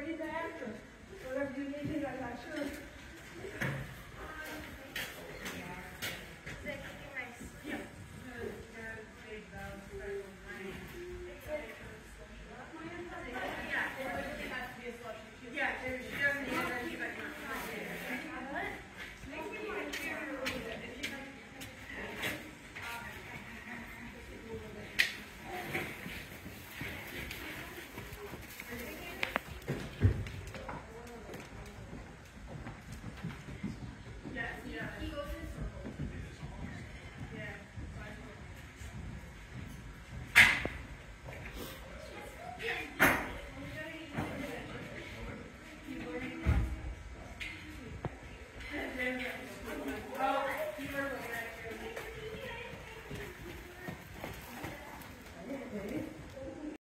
in the after. Whatever you need to, I'm not sure.